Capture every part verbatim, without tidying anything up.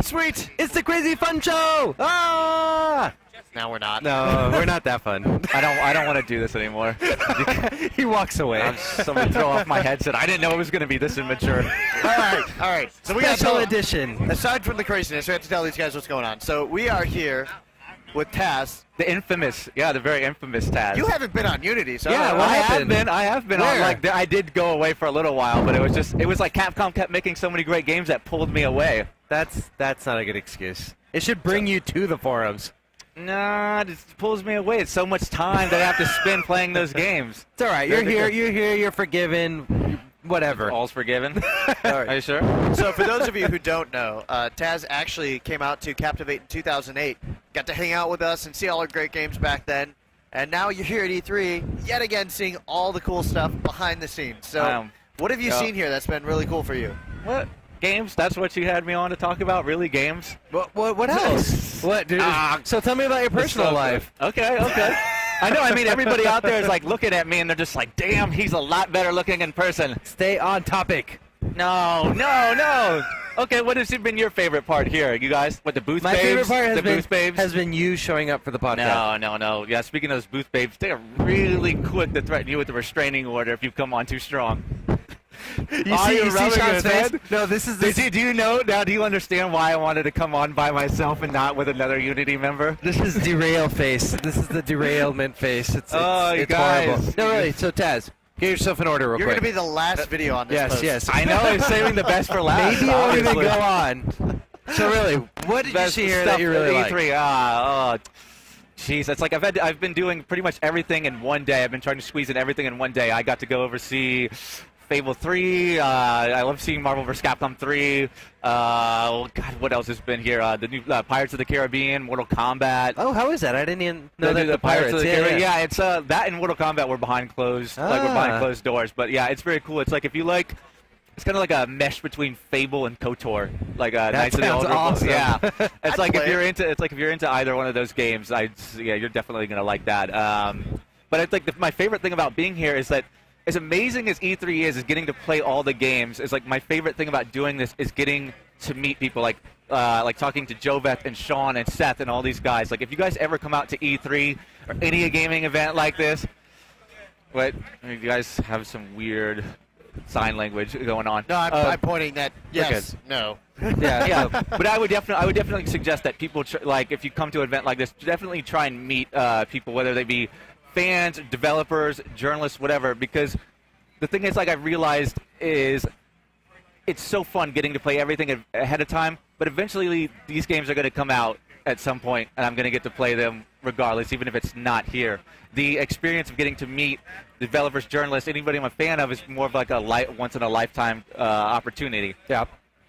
Sweet! It's the Crazy Fun Show! Ah! Now we're not. No, we're not that fun. I don't. I don't want to do this anymore. He walks away. I'm somebody throw off my headset. I didn't know it was going to be this immature. All right, all right. So we got Special to, edition. aside from the craziness, we have to tell these guys what's going on. So we are here with Taz. The infamous, yeah, the very infamous Taz. You haven't been on Unity, so Yeah, I don't what know. I have happened? been. I have been on. Where? Like, I did go away for a little while, but it was just. It was like Capcom kept making so many great games that pulled me away. That's that's not a good excuse. It should bring you to the forums. Nah, it just pulls me away. It's so much time that I have to spend playing those games. It's all right. You're here. You're here. You're forgiven. Whatever. All's forgiven. All right. Are you sure? So for those of you who don't know, uh, Taz actually came out to Captivate in two thousand eight, got to hang out with us and see all our great games back then, and now you're here at E three, yet again seeing all the cool stuff behind the scenes. So Um, what have you yeah. seen here that's been really cool for you? What games? That's what you had me on to talk about? Really, games? What? What? What else? What, dude? Ah, so tell me about your personal So- life. Okay, okay. I know. I mean, everybody out there is like looking at me, and they're just like, "Damn, he's a lot better looking in person." Stay on topic. No, no, no. Okay, what has been your favorite part here, you guys? What, the booth My babes? favorite part has the been booth babes? has been you showing up for the podcast. No, no, no. Yeah, speaking of those booth babes, they are really quick to threaten you with a restraining order if you come on too strong. You Are see, you you see rubbing Sean's his face? head? No, this is Do this, you, do you know now? Do you understand why I wanted to come on by myself and not with another Unity member? this is derail face. This is the derailment face. It's, it's, Oh, you it's guys. horrible. No, really. So Taz, get yourself in order real You're quick. going to be the last video on this yes, post. yes. I know. He's saving the best for last. Maybe you won't even obviously. go on. So really, what did Best you see here stuff that you really at liked? E three. Ah, oh, jeez. It's like I've had. I've been doing pretty much everything in one day. I've been trying to squeeze in everything in one day. I got to go oversee Fable three. Uh, I love seeing Marvel versus. Capcom three. Uh, oh God, what else has been here? Uh, the new uh, Pirates of the Caribbean, Mortal Kombat. Oh, how is that? I didn't even know the, that the the Pirates, of the yeah, Caribbean. yeah. Yeah, it's uh, that and Mortal Kombat were behind closed, like we're behind Ah. closed doors. But yeah, it's very cool. It's like if you like. It's kind of like a mesh between Fable and KOTOR, like uh, Knights of the sounds Old Republic. awesome. Yeah, it's I'd like if play you're it. into it's like if you're into either one of those games, I yeah, you're definitely gonna like that. Um, but I think the, my favorite thing about being here is that as amazing as E three is, is getting to play all the games. Is like my favorite thing about doing this is getting to meet people like uh, like talking to Joveth and Sean and Seth and all these guys. Like if you guys ever come out to E three or any gaming event like this, what you guys have some weird sign language going on. No, I'm, Uh, I'm pointing that yes, no. Yeah. yeah, but I would definitely, I would definitely suggest that people, tr- like, if you come to an event like this, definitely try and meet uh, people, whether they be fans, developers, journalists, whatever. Because the thing is, like, I've realized is it's so fun getting to play everything a- ahead of time. But eventually, these games are going to come out at some point, and I'm going to get to play them regardless, even if it's not here. The experience of getting to meet developers, journalists, anybody I'm a fan of is more of like a li- once in a lifetime uh, opportunity. Yeah.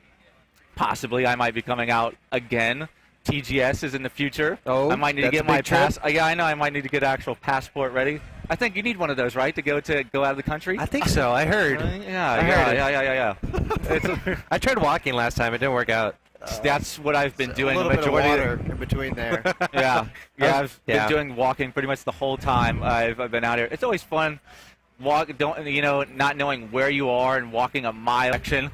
Possibly, I might be coming out again. T G S is in the future. Oh, I might need to that's get a my big trip. pass. Uh, yeah, I know. I might need to get an actual passport ready. I think you need one of those, right, to go to go out of the country. I think so. I heard. Uh, yeah, I yeah, heard it. yeah, yeah, yeah, yeah. It's, I tried walking last time. It didn't work out. that's what I've been doing. a little the bit of majority water in between there. yeah, yeah. I've Yeah. been doing walking pretty much the whole time I've, I've been out here. It's always fun. Walk, don't you know, not knowing where you are and walking a mile. Action.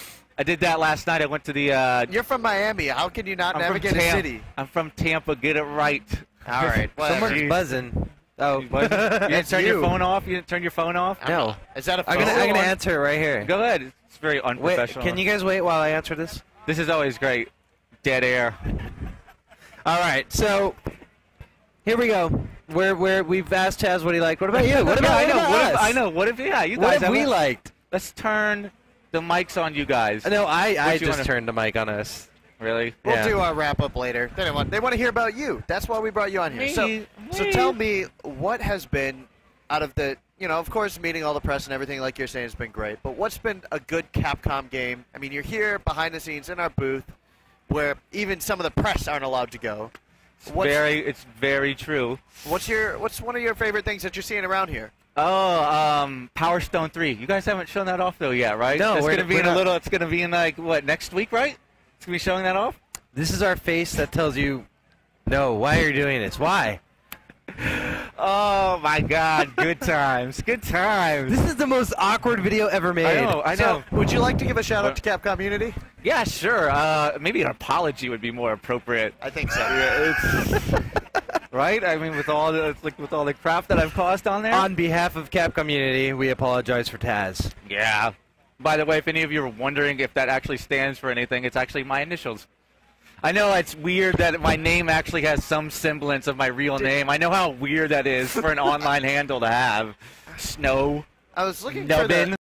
I did that last night. I went to the. Uh, You're from Miami. How can you not I'm from navigate a Tam- city? I'm from Tampa. Get it right. All right. whatever. Someone's buzzing. Oh, You didn't It's turn your you. phone off. You didn't turn your phone off. no. Is that a phone? I'm gonna, I'm gonna on. answer it right here. Go ahead. It's very Wait, unprofessional. can you guys wait while I answer this? This is always great. Dead air. All right, so here we go. We're, we're, we've asked Taz what he liked. What about you? What about, yeah, I know. what about What if, us? I know. What if? Yeah, you What guys. have we haven't- liked? Let's turn the mics on you guys. No, I, I you just wanna- turned the mic on us. Really? We'll Yeah. do our wrap up later. They don't want. They want to hear about you. That's why we brought you on here. So, Me, so me. tell me what has been out of the. You know, of course, meeting all the press and everything, like you're saying, has been great. But what's been a good Capcom game? I mean, you're here behind the scenes in our booth, where even some of the press aren't allowed to go. What's, Very. It's very true. what's your What's one of your favorite things that you're seeing around here? Oh, um, Power Stone three. You guys haven't shown that off though yet, right? No, it's we're- gonna be we're in a not- little. It's gonna be in like what next week, right? It's gonna be showing that off. This is our face that tells you, no, why are you doing this? Why? Oh my God! Good times. Good times. This is the most awkward video ever made. I know. I know. So, would you like to give a shout out to Capcom Unity? Yeah, sure. Uh, maybe an apology would be more appropriate. I think so. Yeah, it's right. I mean, with all the like with all the crap that I've caused on there. On behalf of Capcom Unity, we apologize for Taz. Yeah. By the way, if any of you are wondering if that actually stands for anything, it's actually my initials. I know it's weird that my name actually has some semblance of my real name. I know how weird that is for an online handle to have. Snow. I was looking for the, Nubbin.